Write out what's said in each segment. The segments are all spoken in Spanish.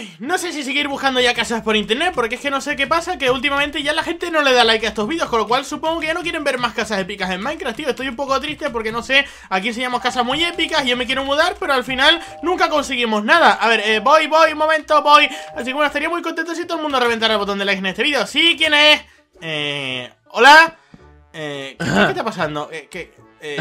Ay, no sé si seguir buscando ya casas por internet, porque es que no sé qué pasa, que últimamente ya la gente no le da like a estos vídeos, con lo cual supongo que ya no quieren ver más casas épicas en Minecraft, tío. Estoy un poco triste porque no sé, aquí enseñamos casas muy épicas, yo me quiero mudar, pero al final nunca conseguimos nada. A ver, voy, un momento, voy. Así que bueno, estaría muy contento si todo el mundo reventara el botón de like en este vídeo. ¿Sí? ¿Quién es? ¿Hola? ¿Qué está pasando? ¿Qué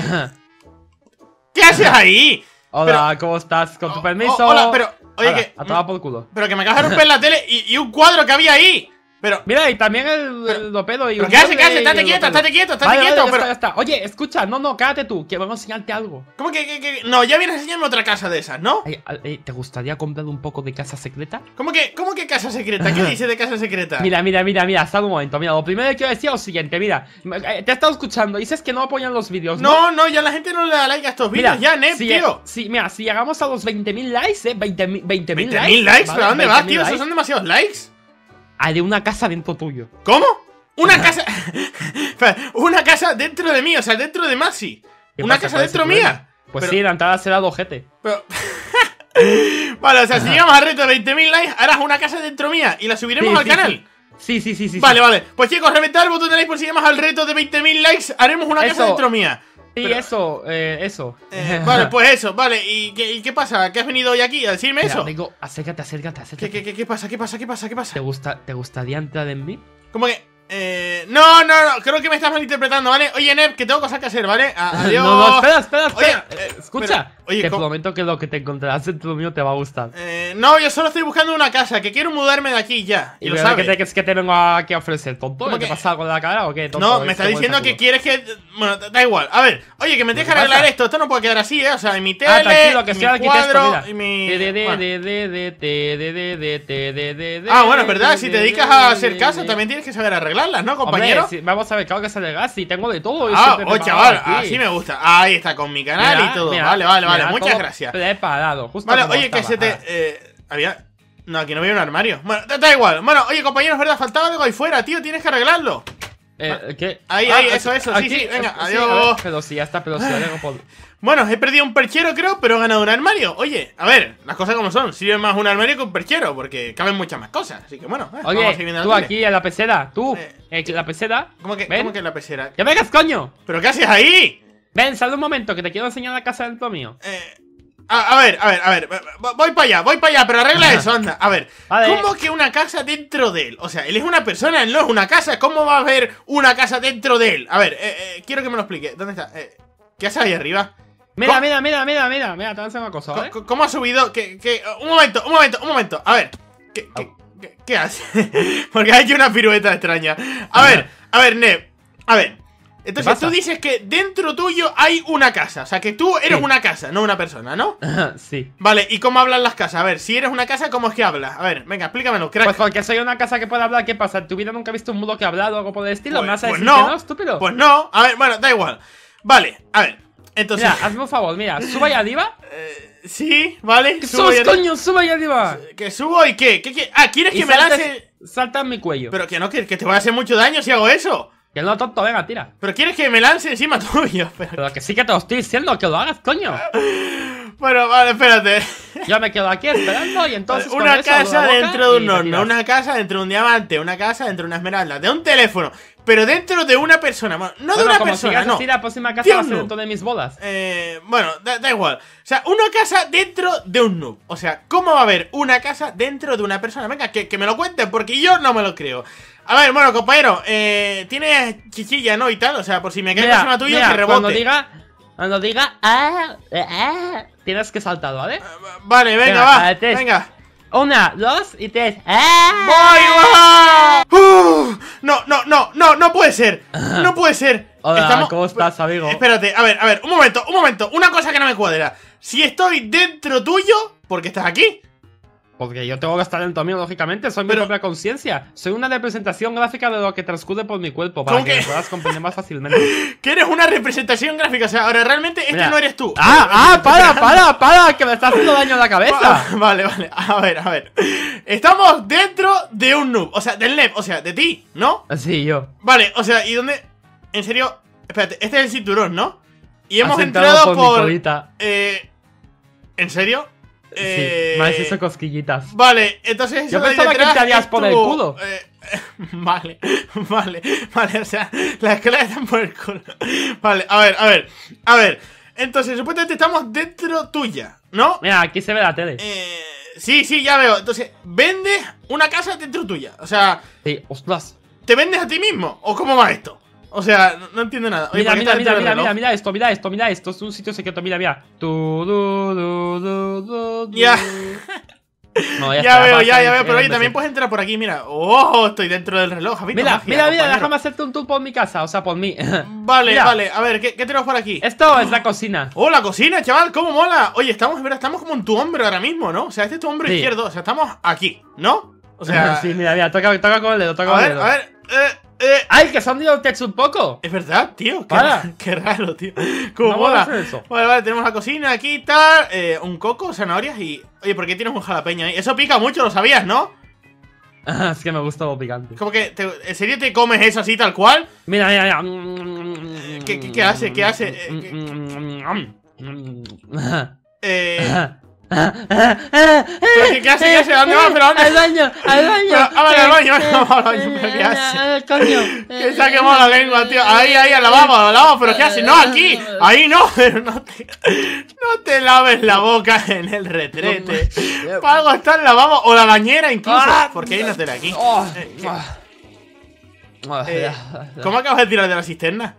haces ahí? Hola, ¿cómo estás? Con tu permiso. Hola, pero... Oye, que... A tomar por culo. Pero que me acabas de romper la tele y un cuadro que había ahí. Pero... Mira, y también el dopedo y ¿Pero qué haces? Estate quieto, Vale, pero... ya está. Oye, escucha, no, cállate tú, que vamos a enseñarte algo. ¿Cómo que? No, ya vienes a enseñarme otra casa de esas, ¿no? ¿Te gustaría comprar un poco de casa secreta? ¿Cómo que casa secreta? ¿Qué dice de casa secreta? Mira, hasta un momento. Mira, lo primero que quiero decir es lo siguiente, mira. Te he estado escuchando, dices que no apoyan los vídeos, ¿no? No, ya la gente no le da like a estos vídeos, ya, Nep, tío. Sí, mira, si llegamos a los 20.000 likes, 20.000 likes. ¿20.000 likes? ¿Pero a dónde vas, tío? ¿Esos son demasiados likes? Haré una casa dentro tuyo. ¿Cómo? ¿Una casa? Una casa dentro de mí, o sea, dentro de Maxi. ¿Una casa dentro mía? Pues sí, la entrada será de ojete. Pero... Vale, o sea, si llegamos al reto de 20.000 likes, harás una casa dentro mía y la subiremos al canal. Sí. Vale. Pues chicos, reventad el botón de like por si llegamos al reto de 20.000 likes, haremos una casa dentro mía. Sí, pero... eso. Vale, pues eso, vale. ¿Y qué pasa? ¿Qué has venido hoy aquí a decirme eso? Digo, acércate. ¿Qué pasa? ¿Te gustaría entrar en mí? ¿Cómo que? No, creo que me estás malinterpretando, ¿vale? Oye, Nep, que tengo cosas que hacer, ¿vale? Adiós. No, espera. Oye, escucha, oye, te prometo que lo que te encontrarás dentro mío te va a gustar. No, yo solo estoy buscando una casa, que quiero mudarme de aquí ya. Y lo sabes. ¿Qué te vengo aquí a ofrecer, tonto? ¿Cómo ¿Te que? pasa algo en la cara o qué, tonto? No, me está diciendo que quieres que... Bueno, da igual. A ver, oye, que me tienes que arreglar esto. Esto no puede quedar así, ¿eh? O sea, mi tele, tranquilo, que mi soy cuadro arquitecto, y mi... Ah, bueno, es verdad, si te dedicas a hacer casa también tienes que saber arreglarlas, ¿no, compañero? Hombre, vamos a ver, claro que sale gas y tengo de todo. Chaval, así me gusta. Ahí está, con mi canal y todo. Vale, muchas gracias. Preparado, justo. Vale, oye, que se te... había... No, aquí no había un armario. Bueno, da igual. Bueno, oye, compañero, es verdad, faltaba algo ahí fuera, tío, tienes que arreglarlo. ¿Qué? Ahí, eso, sí, venga, adiós. Pero si ya está, Bueno, he perdido un perchero, creo, pero he ganado un armario. Oye, a ver, las cosas como son. Sirve más un armario que un perchero, porque caben muchas más cosas. Así que bueno, oye, vamos a seguir viendo tú aquí en la pecera, la pecera. ¿Cómo que en la pecera? ¡Que vengas, coño! ¿Pero qué haces ahí? Ven, sal un momento, que te quiero enseñar la casa dentro mío. A ver, voy para allá, pero arregla eso, anda. A ver, vale. ¿Cómo que una casa dentro de él? O sea, él es una persona, él no es una casa. ¿Cómo va a haber una casa dentro de él? A ver, quiero que me lo explique. ¿Dónde está? ¿Qué hace ahí arriba? Mira, te voy a hacer una cosa, ¿vale? ¿Cómo ha subido? Un momento. A ver, ¿qué hace? Porque ha hecho una pirueta extraña. A ver, Nep, a ver. Entonces tú dices que dentro tuyo hay una casa. O sea, que tú eres una casa, no una persona, ¿no? Sí. Vale, ¿y cómo hablan las casas? A ver, si eres una casa, ¿cómo es que hablas? A ver, venga, explícamelo, crack. Pues porque soy una casa que puede hablar. ¿Qué pasa? ¿En tu vida nunca has visto un mudo que ha hablado o algo por el estilo? ¿Me vas a decir que no, estúpido? Pues no, a ver, bueno, da igual. Vale, a ver, entonces... Mira, hazme un favor, mira, suba ahí arriba. Sí, vale. ¿Qué sos, coño? Suba ahí arriba. ¿Que subo y qué? ¿Quieres que me lance...? Salta en mi cuello. Pero que no, que te voy a hacer mucho daño si hago eso. Que no, tonto, venga, tira. ¿Pero quieres que me lance encima tuyo? Pero que sí que te lo estoy diciendo, que lo hagas, coño. Bueno, vale, espérate. Yo me quedo aquí esperando y entonces una casa dentro de un horno, una casa dentro de un diamante, una casa dentro de una esmeralda, de un teléfono, pero dentro de una persona. Bueno, no de una persona, no. Si la próxima casa va a ser dentro de mis bodas. Bueno, da igual. O sea, una casa dentro de un noob. O sea, ¿cómo va a haber una casa dentro de una persona? Venga, que me lo cuenten, porque yo no me lo creo. A ver, bueno, compañero, tienes chichilla, ¿no? Y tal, o sea, por si me cae encima tuyo, que rebote. Cuando diga tienes que saltar, ¿vale? Vale, venga, venga. 1, 2 y 3. ¡Voy, va! No puede ser. No puede ser. Hola, ¿cómo estás, amigo? Espérate, a ver, un momento. Una cosa que no me cuadra. Si estoy dentro tuyo, ¿por qué estás aquí? Porque yo tengo que estar dentro mío, lógicamente. Soy mi propia conciencia. Soy una representación gráfica de lo que transcurre por mi cuerpo, para que me puedas comprender más fácilmente. Que eres una representación gráfica. O sea, ahora realmente no eres tú. Para, que me está haciendo daño en la cabeza. Vale. A ver. Estamos dentro de un noob. O sea, del Nep, o sea, de ti, ¿no? Sí, yo. Vale, o sea, ¿y dónde? En serio, espérate, este es el cinturón, ¿no? Y hemos entrado por... ¿En serio? Sí, me has hecho cosquillitas. Vale, entonces eso yo pensaba que te harías por el culo. Vale, o sea, las escaleras están por el culo. Vale, a ver. Entonces, supuestamente estamos dentro tuya, ¿no? Mira, aquí se ve la tele. Sí, ya veo. Entonces, vendes una casa dentro tuya. O sea, sí, ostras. ¿te vendes a ti mismo? ¿O cómo va esto? O sea, no entiendo nada. Oye, mira esto. Es un sitio secreto, mira. Ya. No, ya veo, pero oye, también puedes entrar por aquí, mira. Oh, estoy dentro del reloj. Mira, déjame hacerte un tour por mi casa, o sea, por mí. Vale, a ver, ¿qué tenemos por aquí? Esto es la cocina. Oh, la cocina, chaval, cómo mola. Oye, estamos como en tu hombro ahora mismo, ¿no? O sea, este es tu hombro izquierdo, o sea, estamos aquí, ¿no? O sea... sí, mira, toca con el dedo, a ver, ¡ay, que se han ido el texto un poco! Es verdad, tío, qué raro, tío. ¿Cómo mola? Eso? Vale, tenemos la cocina aquí y tal, un coco, zanahorias y... Oye, ¿por qué tienes un jalapeño ahí? Eso pica mucho, lo sabías, ¿no? Es que me gusta lo picante. ¿Cómo que, en serio te comes eso así tal cual? Mira. ¿Qué hace? ¿Qué hace? ¿Dónde vas? ¿Pero dónde? Al baño. Al baño. ¿Pero qué hace? Coño. Que se ha quemado la lengua, tío. Ahí, al lavabo. ¿Pero qué hace? No, aquí. Ahí no. No te laves la boca en el retrete. Para algo está el lavabo o la bañera incluso. Porque hay una tela aquí. ¿Cómo acabas de tirar de la cisterna?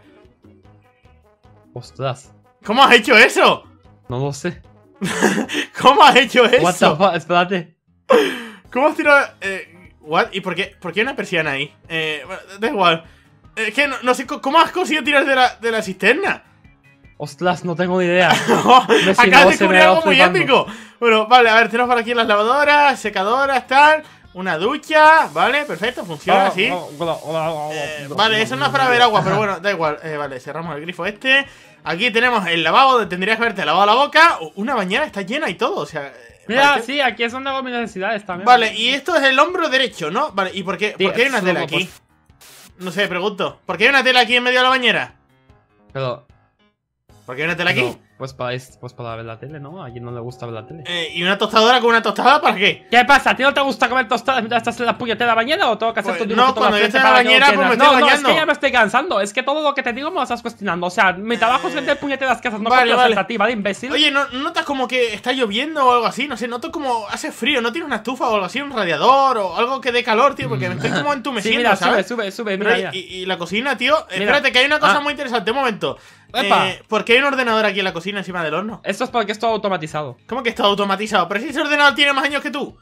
Ostras. ¿Cómo has hecho eso? No lo sé. ¿Cómo has hecho eso? What the fuck, espérate. ¿Cómo has tirado? ¿What? ¿Y por qué hay una persiana ahí? Bueno, da igual. Es que no sé, ¿cómo has conseguido tirar de la cisterna? Ostras, no tengo ni idea. Acá descubrí algo muy épico. Bueno, vale, a ver, tenemos por aquí las lavadoras, secadoras, tal. Una ducha, vale, perfecto, funciona así. Vale, eso no es para beber agua, pero bueno, da igual. Vale, cerramos el grifo este. Aquí tenemos el lavabo donde tendrías que haberte lavado la boca. Una bañera está llena y todo, o sea... Mira, sí, aquí es donde hago mis necesidades también. Vale, y esto es el hombro derecho, ¿no? Vale, ¿y por qué hay una tela aquí? No sé, pregunto. ¿Por qué hay una tela aquí en medio de la bañera? Pero... ¿por qué hay una tela aquí? Pues para ver la tele, ¿no? A quien no le gusta ver la tele. ¿Y una tostadora con una tostada para qué? ¿Qué pasa? ¿A ti no te gusta comer tostadas mientras estás en la puñetera bañera o tengo que hacer tu dibujo? No, cuando yo estoy en la bañera, pues me estoy bañando. No, es que ya me estoy cansando. Es que todo lo que te digo me lo estás cuestionando. O sea, mi trabajo es vender puñeteras casas, no copias a ti, ¿vale, imbécil? Oye, ¿no notas como que está lloviendo o algo así? No sé, noto como hace frío. ¿No tienes una estufa o algo así? ¿Un radiador o algo que dé calor, tío? Porque me estoy como entumeciendo, mira, ¿sabes? Sube, mira. Y la cocina, tío. Espérate, que hay una cosa muy interesante. Un momento. ¿Por qué hay un ordenador aquí en la cocina encima del horno? Esto es porque es todo automatizado. ¿Cómo que está automatizado? Pero si ese ordenador tiene más años que tú.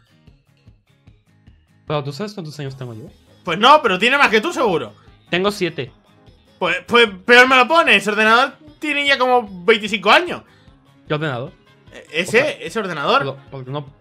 ¿Pero tú sabes cuántos años tengo yo? Pues no, pero tiene más que tú seguro. Tengo 7. Pues peor me lo pones. Ese ordenador tiene ya como 25 años. ¿Qué ordenador? Ese ordenador. Porque no...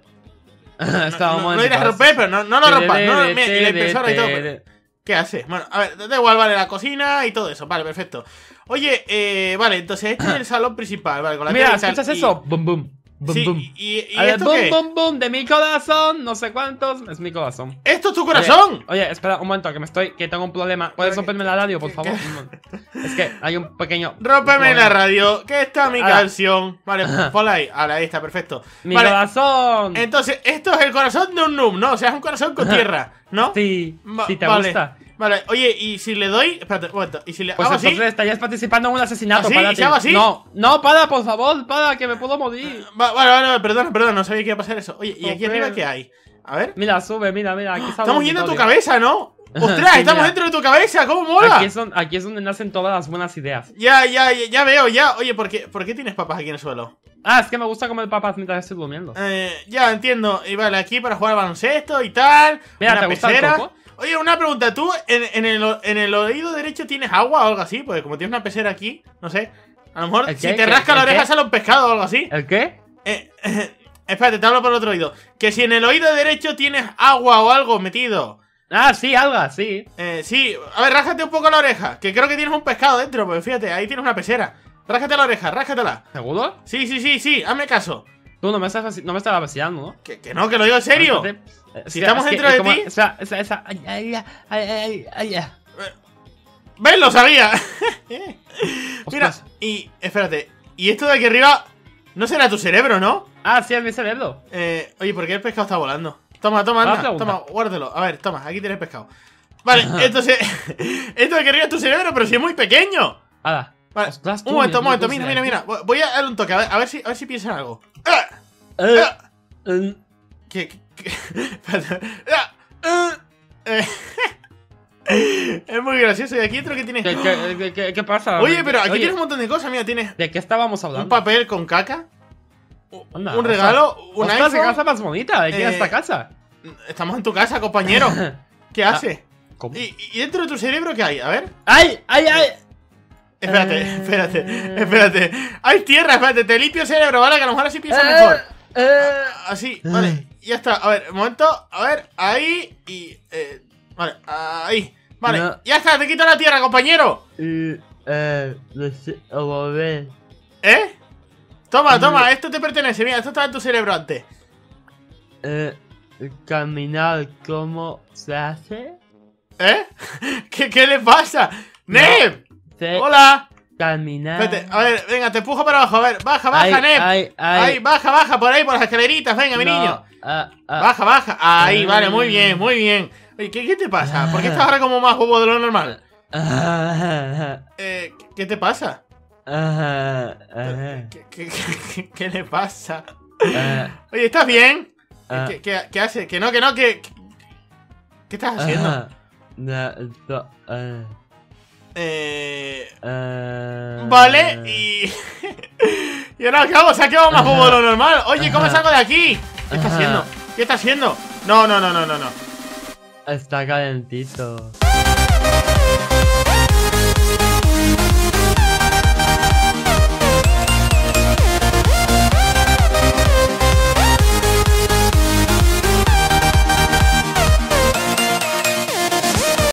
no irás a romper, pero no lo rompas. Y la impresora y todo. ¿Qué hace? Bueno, a ver, da igual, vale, la cocina y todo eso. Vale, perfecto. Oye, vale, entonces este es el salón principal, vale, con la mira, ¿escuchas eso? Bum, bum. Sí, boom. ¿Y esto qué? Boom, de mi corazón, no sé cuántos, es mi corazón. ¿Esto es tu corazón? Oye, espera un momento, que tengo un problema. ¿Puedes romperme la radio, por favor? Es que hay un pequeño... Rómpeme la radio, que está mi canción. Vale, ponla ahí. Ahí está, perfecto. ¡Mi corazón! Entonces, esto es el corazón de un noob, ¿no? O sea, es un corazón con tierra, ¿no? Sí, si te gusta. Vale, oye, y si le doy... Espérate, un momento. ¿Y si le hago así? Entonces estarías participando en un asesinato. ¿Así? ¿Se hago así? No, para, por favor, para, que me puedo morir. Vale, perdona, no sabía que iba a pasar eso. Oye, ¿y aquí arriba qué hay? A ver. Mira, sube, mira, aquí está. Estamos yendo a tu cabeza, ¿no? ¡Ostras! Sí, estamos dentro de tu cabeza, ¿cómo mola? Aquí es donde nacen todas las buenas ideas. Ya veo, ya. Oye, ¿por qué tienes papas aquí en el suelo? Es que me gusta comer papas mientras estoy durmiendo. Ya, entiendo. Y vale, aquí para jugar al baloncesto y tal. Mira, ¿te gusta el coco? Oye, una pregunta, ¿tú en el oído derecho tienes agua o algo así? Porque como tienes una pecera aquí, no sé. A lo mejor si te rasca la oreja sale un pescado o algo así. ¿El qué? Espérate, te hablo por el otro oído. Que si en el oído derecho tienes agua o algo metido. Sí, algo, sí. Sí, a ver, rájate un poco la oreja. Que creo que tienes un pescado dentro, porque fíjate, ahí tienes una pecera. Rájate la oreja, rájatela. ¿Seguro? Sí, hazme caso. Tú no me estás vaciando, ¿no? Que no, que lo digo en serio. Si estamos dentro de ti. ¿Ves? Lo sabía. Mira, y espérate. Y esto de aquí arriba no será tu cerebro, ¿no? Ah, sí, es mi cerebro. Oye, ¿por qué el pescado está volando? Toma, anda, toma, guárdalo. A ver, toma, aquí tienes pescado. Vale, entonces esto de que rías tu cerebro, pero si es muy pequeño. Vale, un momento, mira. Voy a darle un toque, a ver si piensa en algo. ¿Qué? Es muy gracioso. Y aquí otro que tienes. ¿Qué pasa? Oye, pero aquí tienes un montón de cosas. Mira, tienes. ¿De qué estábamos hablando? Un papel con caca. Anda, un regalo. Un iPhone. ¿Qué casa más bonita? ¿De quién es esta casa? Estamos en tu casa, compañero. ¿Qué hace? ¿Cómo? ¿Y dentro de tu cerebro qué hay? A ver. ¡Ay! Espérate. Hay tierra, espérate. Te limpio el cerebro, ¿vale? Que a lo mejor así piensas mejor. Así, vale. Ya está. A ver, un momento. A ver, ahí. Y. Vale, ahí. Vale, no. Ya está, te quito la tierra, compañero. Toma, esto te pertenece. Mira, esto estaba en tu cerebro antes. Caminar, ¿cómo se hace? ¿Qué le pasa? ¡Neb! Sí. ¡Hola! Caminar. Vete, a ver, venga, te empujo para abajo. A ver, baja, Neb. Ahí, baja, por ahí, por las escaleritas. Venga, mi niño. Baja. Ahí, vale, muy bien. Oye, ¿qué te pasa? ¿Por qué estás ahora como más bobo de lo normal? ¿Qué te pasa? ¿Qué le pasa? Oye, ¿estás bien? ¿Qué haces? ¿Qué estás haciendo? Vale, y ahora acabo, se ha quedado más bobo de lo normal. Oye, ¿cómo salgo de aquí? ¿Qué está haciendo? No. Está calentito.